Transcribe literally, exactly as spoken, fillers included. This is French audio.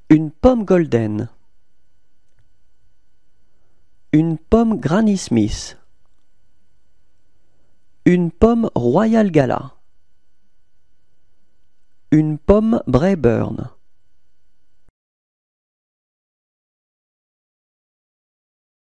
Une pomme golden. Une pomme Granny Smith. Une pomme Royal Gala. Une pomme Braeburn.